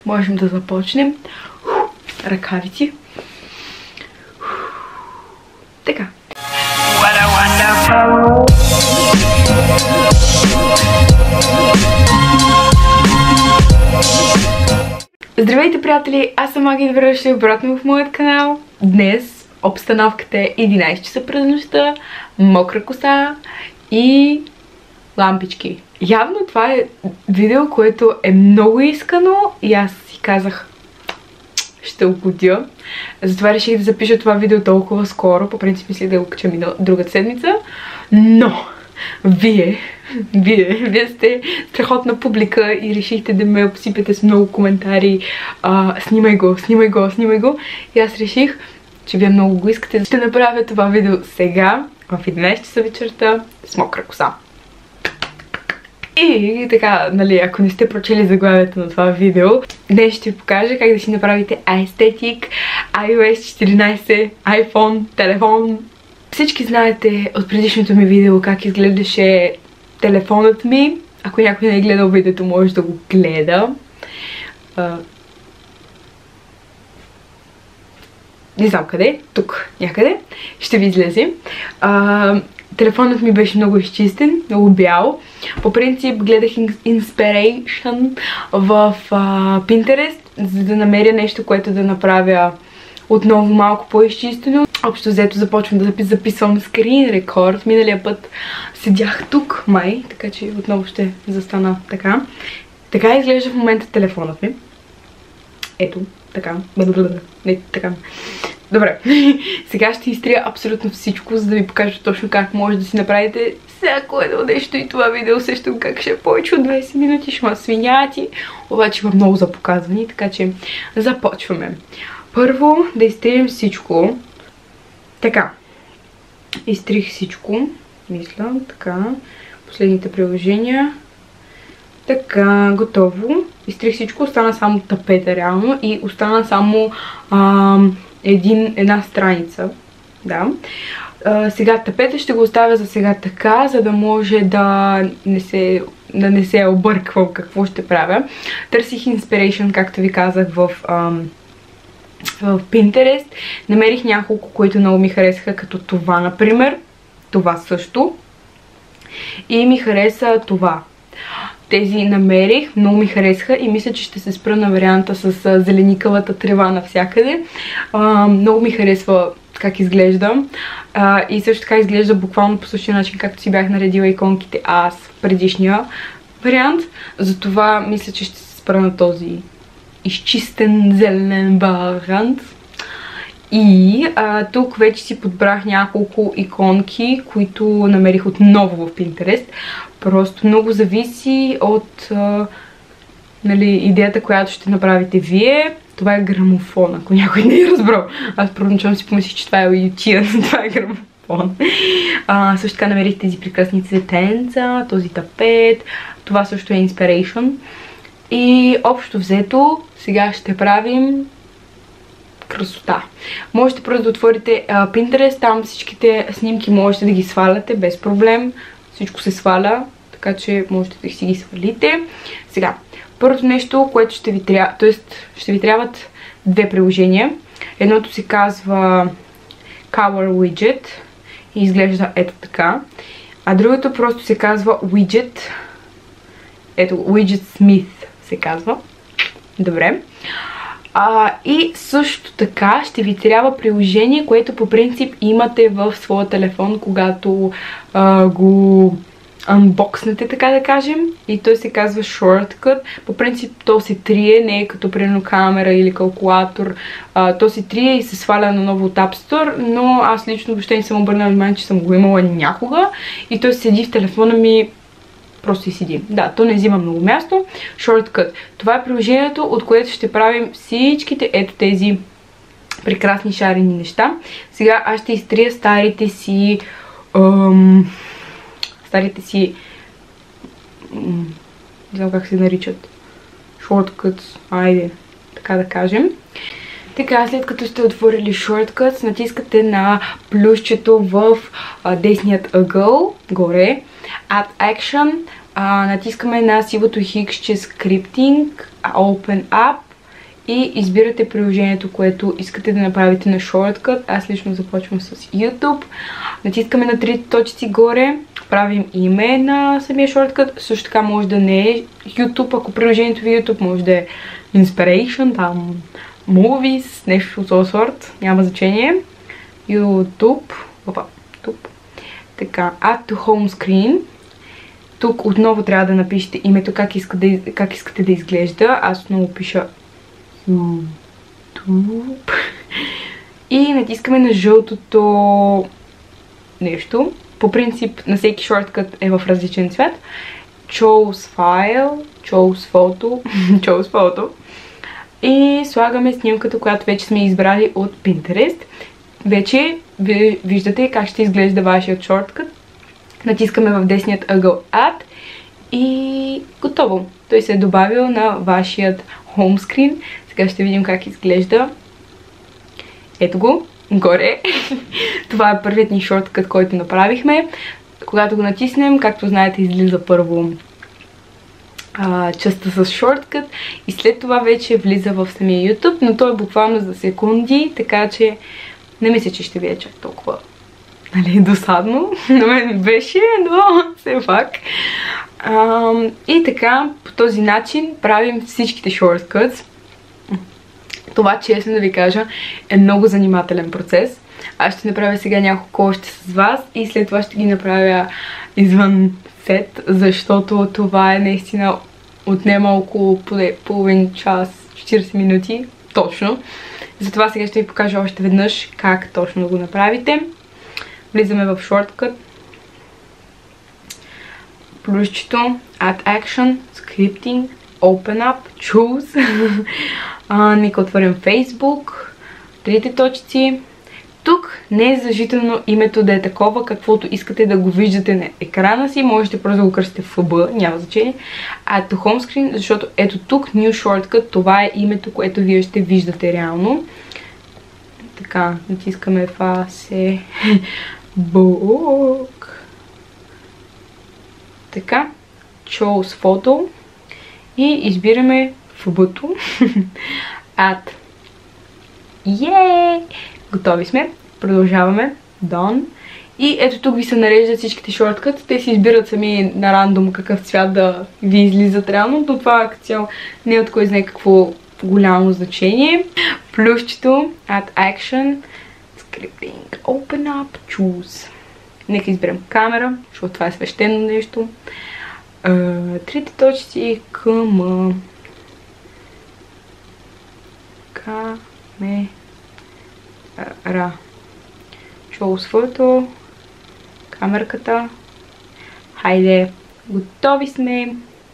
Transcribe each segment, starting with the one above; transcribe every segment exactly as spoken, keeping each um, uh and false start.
можем да започнем. Ръкавици. Така. Здравейте, приятели! Аз съм Маги и добре дошли обратно в моят канал. Днес обстановката е единайсет часа през нощта, мокра коса и лампички. Явно това е видео, което е много искано и аз си казах, ще угодя. Затова реших да запиша това видео толкова скоро. По принцип мислих да го кача другата седмица. Но вие, вие, вие сте страхотна публика и решихте да ме обсипете с много коментари. А, снимай го, снимай го, снимай го. И аз реших, че вие много го искате. Ще направя това видео сега, в единайсет часа вечерта, с мокра коса. И така, нали, ако не сте прочели заглавието на това видео, днес ще ви покажа как да си направите Aesthetic iOS четиринайсет, iPhone, телефон. Всички знаете от предишното ми видео как изглеждаше телефонът ми. Ако някой не е гледал видеото, може да го гледа. Uh, не знам къде, тук някъде. Ще ви излезе. Uh, Телефонът ми беше много изчистен, много бял. По принцип гледах inspiration в uh, Pinterest, за да намеря нещо, което да направя отново малко по-изчистено. Общо взето започвам да записвам скрин рекорд. Миналия път седях тук, май, така че отново ще застана така. Така изглежда в момента телефонът ми. Ето, така. Не, така. Добре, сега ще изтрия абсолютно всичко, за да ви покажа точно как може да си направите всяко едно нещо и това видео също как ще е повече от двайсет минути, ще ма свиняти, обаче има много за показвани, така че започваме. Първо да изтрием всичко. Така, изтрих всичко, мисля, така, последните приложения. Така, готово. Изтрих всичко, остана само тапета реално и остана само ам, един, една страница. Да. А, сега тапета ще го оставя за сега така, за да може да не се, да не се обърквам какво ще правя. Търсих inspiration, както ви казах, в, ам, в Pinterest. Намерих няколко, които много ми харесаха, като това, например. Това също. И ми хареса това. Тези намерих, много ми харесаха и мисля, че ще се спра на варианта с зеленикавата трева навсякъде. А, много ми харесва как изглежда. А, и също така изглежда буквално по същия начин, както си бях наредила иконките аз в предишния вариант. Затова мисля, че ще се спра на този изчистен зелен вариант. И а, тук вече си подбрах няколко иконки, които намерих отново в Pinterest. Просто много зависи от а, нали, идеята, която ще направите вие. Това е грамофон, ако някой не е разбрал. Аз първоначално си помислих, че това е ютия, но това е грамофон. А, също така намерих тези прекрасни цветенца, този тапет. Това също е inspiration. И общо взето, сега ще правим красота. Можете просто да отворите а, Pinterest, там всичките снимки можете да ги сваляте без проблем. Всичко се сваля, така че можете да си ги свалите. Сега, първото нещо, което ще ви трябва, т.е. ще ви трябват две приложения. Едното се казва Color Widget и изглежда ето така. А другото просто се казва Widget. Ето, Widget Smith се казва. Добре. А, и също така ще ви трябва приложение, което по принцип имате в своя телефон, когато а, го анбокснете, така да кажем. И той се казва Shortcut. По принцип то се трие, не е като примерно камера или калкулатор. А, то се трие и се сваля наново от App Store, но аз лично въобще не съм обърнала внимание, че съм го имала някога. И той седи в телефона ми. Просто и седи. Да, то не взима много място. Shortcut. Това е приложението, от което ще правим всичките ето тези прекрасни шарени неща. Сега аз ще изтрия старите си ам, старите си ам, не знам как се наричат. Shortcuts. Айде, така да кажем. Така, след като сте отворили Shortcuts, натискате на плюсчето в а, десният ъгъл, горе, Add Action, а, натискаме на сивото хиксче Scripting, Open Up и избирате приложението, което искате да направите на Shortcut. Аз лично започвам с YouTube. Натискаме на трите точици горе, правим име на самия Shortcut. Също така може да не е YouTube, ако приложението ви е YouTube, може да е Inspiration, там Movies, нещо от този сорт, няма значение. YouTube, опа, тук. Така, Add to Home Screen. Тук отново трябва да напишете името, как искате да, как искате да изглежда. Аз отново пиша YouTube. И натискаме на жълтото нещо. По принцип на всеки Shortcut е в различен цвят. Chose File, Chose Photo, Chose Photo. И слагаме снимката, която вече сме избрали от Pinterest. Вече виждате как ще изглежда вашият Shortcut. Натискаме в десният ъгъл Add и готово. Той се е добавил на вашият Home Screen. Сега ще видим как изглежда. Ето го, горе. Това е първият ни Shortcut, който направихме. Когато го натиснем, както знаете, излиза първо а, частта с Shortcut и след това вече влиза в самия YouTube, но то е буквално за секунди, така че не мисля, че ще ви е чак толкова, нали, досадно. На мен ми беше, но все пак. А, и така, по този начин правим всичките Shortcuts. Това, честно да ви кажа, е много занимателен процес. Аз ще направя сега няколко още с вас и след това ще ги направя извън сет, защото това е наистина отнема около половин час, четиридесет минути, точно. Затова сега ще ви покажа още веднъж как точно да го направите. Влизаме в Shortcut. Плюсчето, Add Action, Scripting, Open Up, Choose. а, нека отворим Facebook. Трите точици. Тук не е задължително името да е такова, каквото искате да го виждате на екрана си. Можете просто да го кръстите в F B, няма значение. Add to Home Screen, защото ето тук New Shortcut, това е името, което вие ще виждате реално. Така, натискаме Facebook. Така, Chose Photo и избираме F B-то. Add. Yay! Готови сме. Продължаваме. Done. И ето тук ви се нареждат всичките Shortcuts. Те си избират сами на рандом какъв цвят да ви излизат реално. Но това като цяло не е от кой знае какво голямо значение. Плюсчето. Add Action. Scripting. Open Up. Choose. Нека изберем камера, защото това е свещено нещо. Uh, трите точки към камера. Ра. Chose Photo. Камерката. Хайде. Готови сме.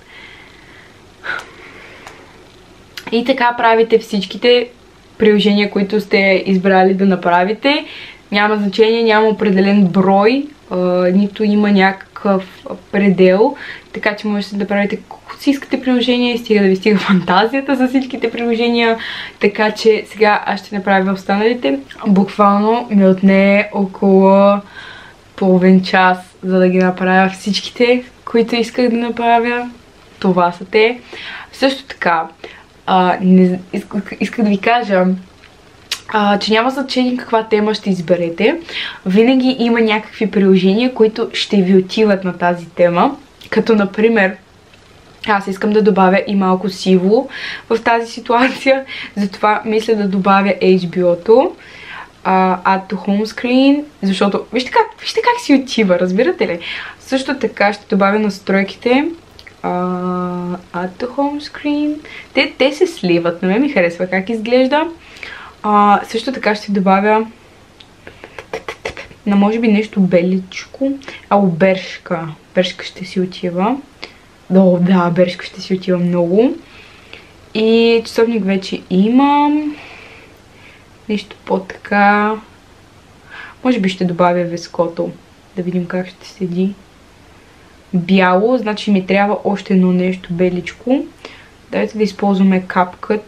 И така правите всичките приложения, които сте избрали да направите. Няма значение, няма определен брой, а, нито има някакъв предел, така че можете да правите колкото си искате приложения и стига да ви стига фантазията за всичките приложения. Така че сега аз ще направя останалите. Буквално ми отне около половин час, за да ги направя всичките, които исках да направя. Това са те. Също така, а, не, исках, исках да ви кажа, Uh, че няма значение каква тема ще изберете. Винаги има някакви приложения, които ще ви отиват на тази тема. Като например, аз искам да добавя и малко сиво в тази ситуация. Затова мисля да добавя Ейч Би О-то. Uh, Add to Home Screen. Защото вижте как, вижте как си отива, разбирате ли? Също така ще добавя настройките. Uh, Add to Home Screen. Те, те се сливат. На мен ми харесва как изглежда. А, също така ще добавя на може би нещо беличко. Ало, бершка. Бершка ще си отива. О, да, бершка ще си отива много. И часовник вече имам. Нещо по-така. Може би ще добавя веското. Да видим как ще седи. Бяло, значи ми трябва още едно нещо беличко. Дайте да използваме капкът.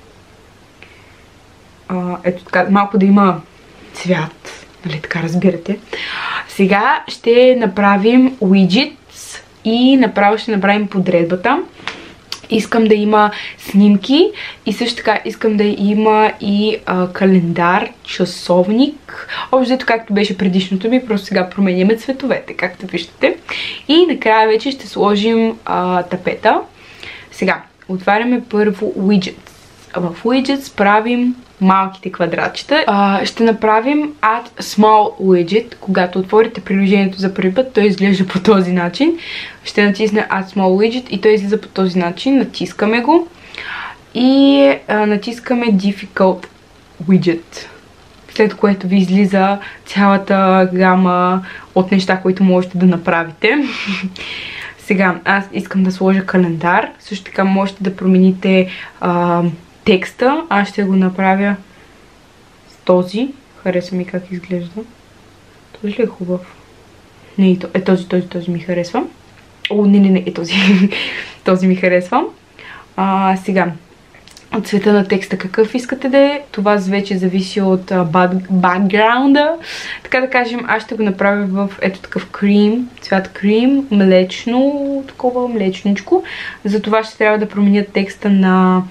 Uh, ето така, малко да има цвят, нали така разбирате. Сега ще направим widgets и направо ще направим подредбата. Искам да има снимки и също така искам да има и а, календар, часовник. Общо както беше предишното ми, просто сега променяме цветовете, както виждате. И накрая вече ще сложим а, тапета. Сега, отваряме първо widgets. В widgets правим малките квадратчета. А, ще направим add small widget. Когато отворите приложението за първи път, той изглежда по този начин. Ще натисна add small widget и той излиза по този начин. Натискаме го и а, натискаме difficult widget. След което ви излиза цялата гама от неща, които можете да направите. Сега, аз искам да сложа календар. Също така можете да промените а, текста. Аз ще го направя с този. Хареса ми как изглежда. Този ли е хубав? Не, е този, този, този ми харесва. О, не, не, не, е този. Този ми харесва. А, сега, от цвета на текста какъв искате да е. Това вече зависи от бакграунда. Така да кажем, аз ще го направя в ето такъв крим, цвят крим, млечно, такова млечничко. Затова ще трябва да променя текста на,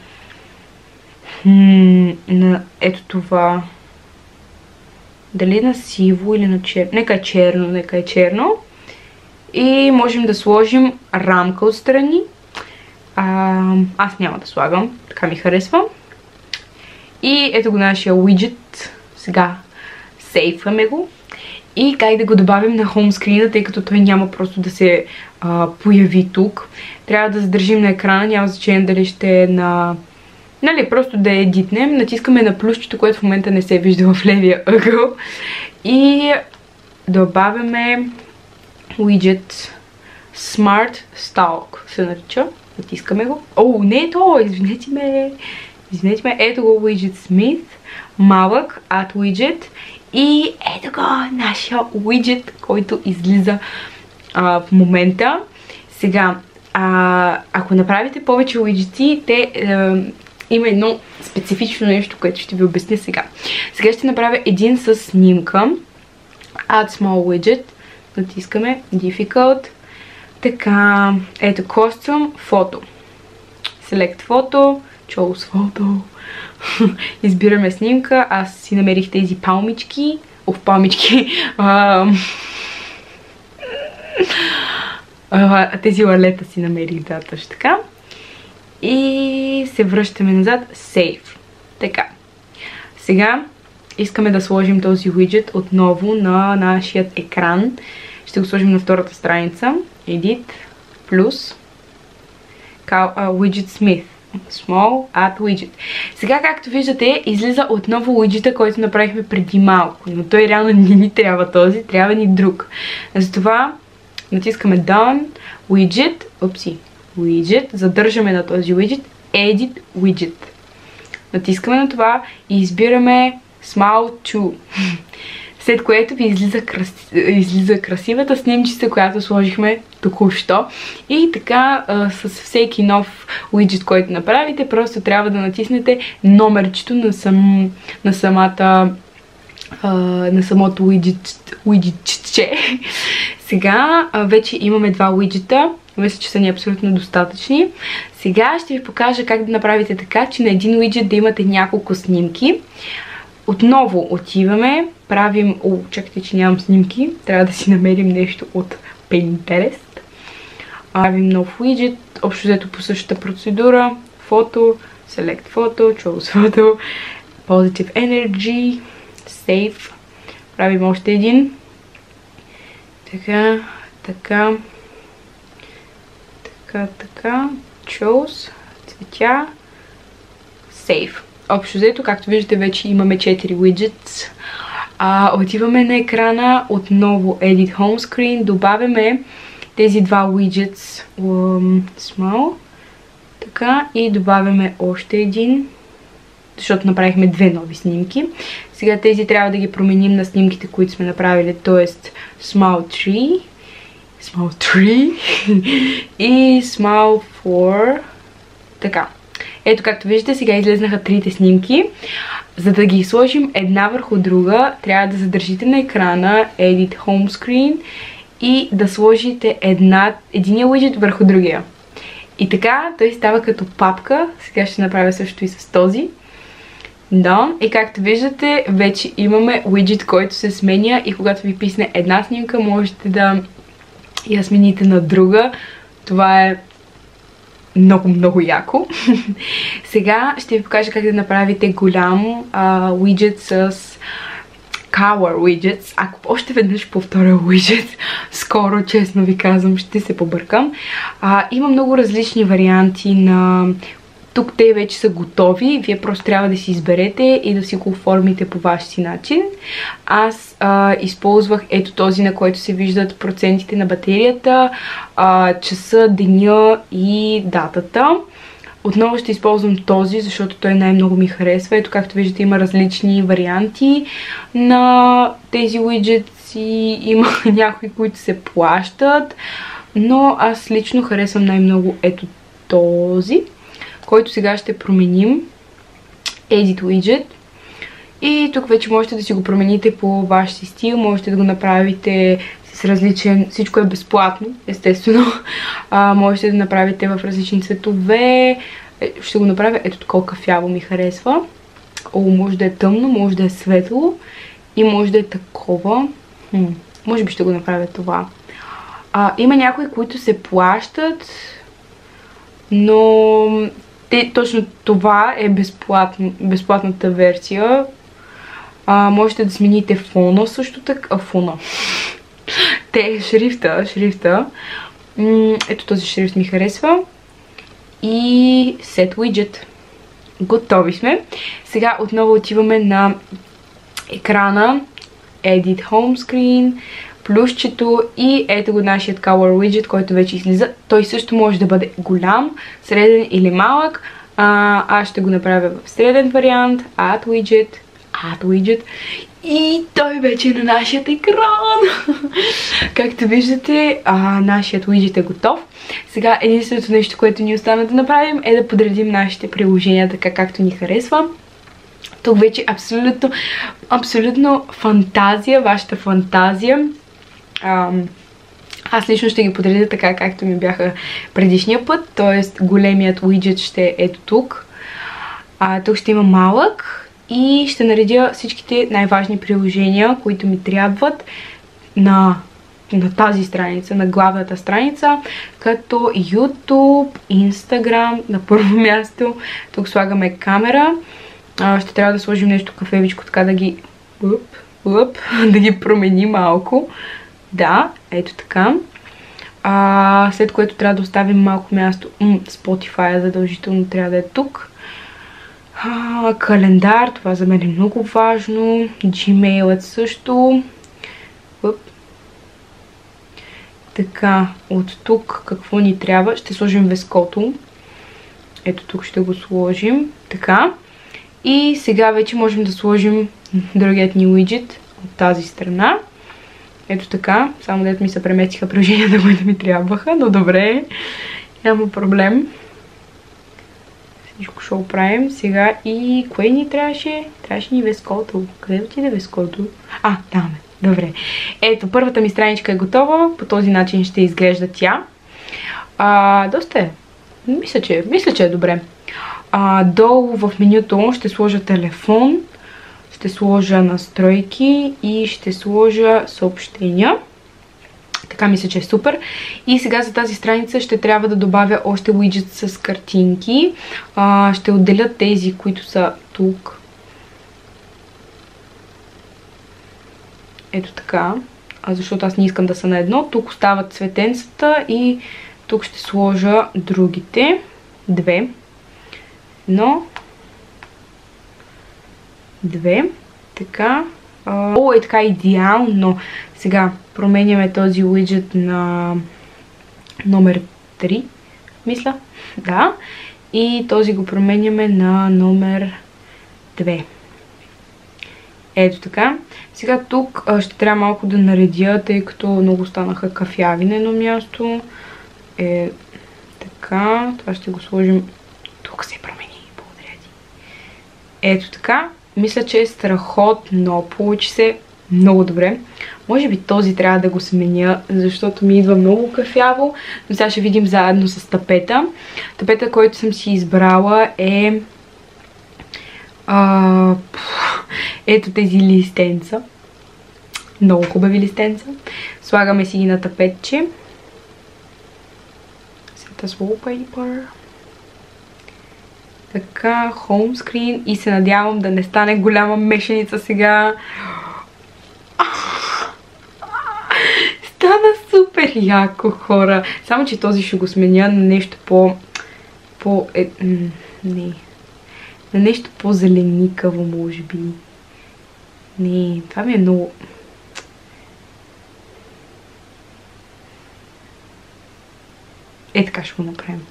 на ето това. Дали на сиво или на черно. Нека е черно, нека е черно. И можем да сложим рамка отстрани. А, аз няма да слагам, така ми харесва. И ето го нашия widget. Сега сейфваме го. И как да го добавим на хоумскрина, тъй като той няма просто да се а, появи тук. Трябва да задържим на екрана, няма значение дали ще е на... Нали, просто да я едитнем. Натискаме на плюсчето, което в момента не се вижда в левия ъгъл. И добавяме widget Smart Stalk се нарича. Натискаме го. О, не е то! Извинете ме! Извинете ме. Ето го Widget Smith. Малък Add Widget. И ето го нашия widget, който излиза а, в момента. Сега, а, ако направите повече widgets, те а, има едно специфично нещо, което ще ви обясня сега. Сега ще направя един с снимка. Add Small Widget. Натискаме Difficult. Така, ето Custom Photo. Select Photo, Choose Photo. Избираме снимка. Аз си намерих тези палмички. Оф, палмички. А, а, тези лалета си намерих, да, точно така. И се връщаме назад. Save. Така. Сега искаме да сложим този widget отново на нашия екран. Ще го сложим на втората страница. Edit, плюс, Widget Smith. Small, Add Widget. Сега, както виждате, излиза отново widget, който направихме преди малко. Но той реално не ни трябва този, трябва ни друг. Затова натискаме Done, Widget, опси, Widget, задържаме на този widget, Edit Widget. Натискаме на това и избираме Small two. След което ви излиза, краси... излиза красивата снимчица, която сложихме току-що. И така, а, с всеки нов widget, който направите, просто трябва да натиснете номерчето на, сам... на самата... А, на самото widget... widget. Сега а, вече имаме два widgeta. Мисля, че са ни абсолютно достатъчни. Сега ще ви покажа как да направите така, че на един widget да имате няколко снимки. Отново отиваме, правим... О, чакайте, че нямам снимки. Трябва да си намерим нещо от Pinterest. Правим нов widget. Общо взето по същата процедура. Фото, Select Photo, Choose Photo, Positive Energy, Save. Правим още един. Така, така, така, така, Choose, цветя, Save. Общо взето, както виждате, вече имаме четири widgets. А, отиваме на екрана, отново Edit Home Screen, добавяме тези два widgets, um, small, така, и добавяме още един, защото направихме две нови снимки. Сега тези трябва да ги променим на снимките, които сме направили, т.е. Small three, Small three и Small four, така. Ето, както виждате, сега излезнаха трите снимки. За да ги сложим една върху друга, трябва да задържите на екрана Edit Home Screen и да сложите една, единия widget върху другия. И така, той става като папка. Сега ще направя също и с този. Да, и както виждате, вече имаме уиджет, който се сменя и когато ви писне една снимка, можете да я смените на друга. Това е много, много яко. Сега ще ви покажа как да направите голям а, уиджет с Color Widgets. Ако още веднъж повторя widget, скоро, честно ви казвам, ще се побъркам. А, има много различни варианти на... Тук те вече са готови, вие просто трябва да си изберете и да си го оформите по ваш си начин. Аз а, използвах ето този, на който се виждат процентите на батерията, а, часа, деня и датата. Отново ще използвам този, защото той най-много ми харесва. Ето, както виждате, има различни варианти на тези уиджетси. Има някои, които се плащат, но аз лично харесвам най-много ето този, който сега ще променим. Edit Widget. И тук вече можете да си го промените по ваш си стил. Можете да го направите с различен... Всичко е безплатно, естествено. А, можете да направите в различни цветове. Ще го направя ето такова кафяво ми харесва. О, може да е тъмно, може да е светло. И може да е такова. Хм, може би ще го направя това. А, има някои, които се плащат, но... Те, точно това е безплатно, безплатната версия. А, можете да смените фона също така. А, фона. Те, шрифта, шрифта. М ето този шрифт ми харесва. И Set Widget. Готови сме. Сега отново отиваме на екрана. Edit Home Screen. Плюсчето и ето го нашият Color Widget, който вече излиза. Той също може да бъде голям, среден или малък. А, аз ще го направя в среден вариант. Add Widget. Add Widget. И той вече е на нашият екран. Както виждате, а, нашият widget е готов. Сега единственото нещо, което ни остана да направим, е да подредим нашите приложения така, както ни харесва. Тук вече абсолютно, абсолютно фантазия, вашата фантазия. Ам, аз лично ще ги подредя така, както ми бяха предишния път, т.е. големият уиджет ще е ето тук. А, тук ще има малък и ще наредя всичките най-важни приложения, които ми трябват на, на тази страница, на главната страница, като YouTube, Instagram, на първо място. Тук слагаме камера. А, ще трябва да сложим нещо кафевичко, така да ги... Уп, уп, да ги промени малко. Да, ето така. А, след което трябва да оставим малко място. М, Spotify задължително трябва да е тук. А, календар, това за мен е много важно. Gmail също. Уп. Така, от тук какво ни трябва? Ще сложим веското. Ето тук ще го сложим. Така. И сега вече можем да сложим другият ни уиджет от тази страна. Ето така, само дето ми се преместиха приложенията, които ми трябваха, но добре, няма проблем. Всичко ще оправим. Сега и кое ни трябваше? Трябваше ни веското. Къде отиде веското? А, там е. Добре. Ето, първата ми страничка е готова. По този начин ще изглежда тя. А, доста е. Мисля, че, мисля, че е добре. А, долу в менюто ще сложа телефон. Ще сложа настройки и ще сложа съобщения. Така мисля, че е супер. И сега за тази страница ще трябва да добавя още уиджет с картинки. А, ще отделя тези, които са тук. Ето така. А защото аз не искам да са на едно. Тук остават цветенцата и тук ще сложа другите. Две. Едно. Две. Така. О, е така идеално. Сега променяме този уиджет на номер три. Мисля. Да. И този го променяме на номер две. Ето така. Сега тук ще трябва малко да наредя, тъй като много станаха кафяви на едно място. Е, така. Това ще го сложим. Тук се промени. Благодаря ти. Ето така. Мисля, че е страхотно. Получи се много добре. Може би този трябва да го сменя, защото ми идва много кафяво, но сега ще видим заедно с тапета. Тапета, който съм си избрала е а, ето тези листенца. Много хубави листенца. Слагаме си ги на тапетче. Сета с wallpaper. Така, home screen и се надявам да не стане голяма мешаница сега. Стана супер яко, хора. Само, че този ще го сменя на нещо по... по... Е, не. На нещо по-зеленикаво, може би. Не, това ми е много... Е, така ще го направим.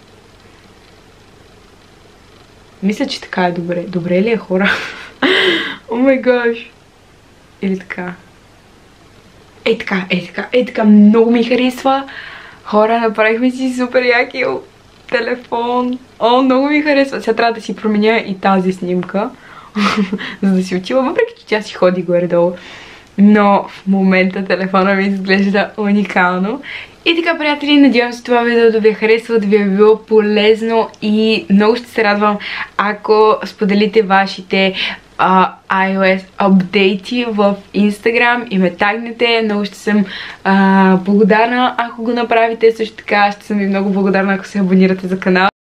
Мисля, че така е добре. Добре ли е, хора? О май гаш. Или така. Е така, е така, е така. Много ми харесва. Хора, направихме си супер яки телефон. О, много ми харесва. Сега трябва да си променя и тази снимка. За да си отива, въпреки че тя си ходи горе-долу. Но в момента телефона ми изглежда уникално. И така, приятели, надявам се това видео да ви е харесало, да ви е било полезно и много ще се радвам, ако споделите вашите uh, iOS апдейти в Instagram и ме тагнете. Много ще съм uh, благодарна, ако го направите. Също така ще съм ви много благодарна, ако се абонирате за канала.